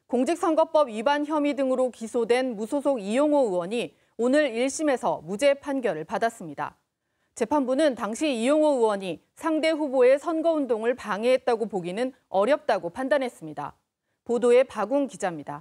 공직선거법 위반 혐의 등으로 기소된 무소속 이용호 의원이 오늘 1심에서 무죄 판결을 받았습니다. 재판부는 당시 이용호 의원이 상대 후보의 선거운동을 방해했다고 보기는 어렵다고 판단했습니다. 보도에 박웅 기자입니다.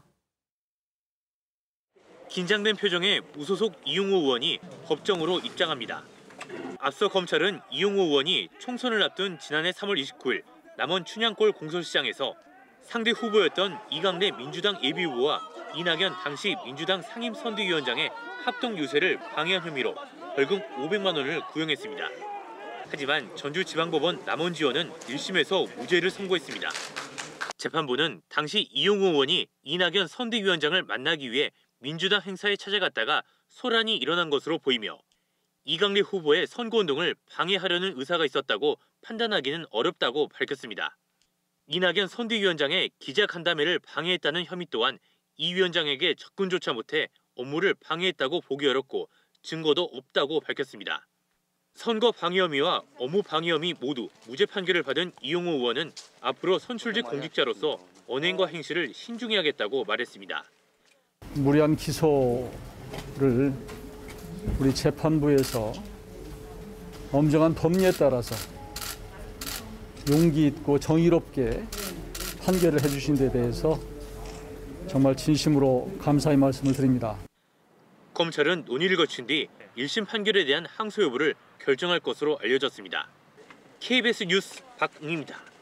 긴장된 표정의 무소속 이용호 의원이 법정으로 입장합니다. 앞서 검찰은 이용호 의원이 총선을 앞둔 지난해 3월 29일 남원 춘향골 공설시장에서 상대 후보였던 이강래 민주당 예비후보와 이낙연 당시 민주당 상임선대위원장의 합동 유세를 방해한 혐의로 벌금 500만 원을 구형했습니다. 하지만 전주지방법원 남원지원은 1심에서 무죄를 선고했습니다. 재판부는 당시 이용호 의원이 이낙연 선대위원장을 만나기 위해 민주당 행사에 찾아갔다가 소란이 일어난 것으로 보이며 이강래 후보의 선거운동을 방해하려는 의사가 있었다고 판단하기는 어렵다고 밝혔습니다. 이낙연 선대위원장의 기자간담회를 방해했다는 혐의 또한 이 위원장에게 접근조차 못해 업무를 방해했다고 보기 어렵고 증거도 없다고 밝혔습니다. 선거 방해 혐의와 업무 방해 혐의 모두 무죄 판결을 받은 이용호 의원은 앞으로 선출직 공직자로서 언행과 행실을 신중히 하겠다고 말했습니다. 무리한 기소를 우리 재판부에서 엄정한 법리에 따라서 용기 있고 정의롭게 판결을 해주신 데 대해서 정말 진심으로 감사의 말씀을 드립니다. 검찰은 논의를 거친 뒤 1심 판결에 대한 항소 여부를 결정할 것으로 알려졌습니다. KBS 뉴스 박웅입니다.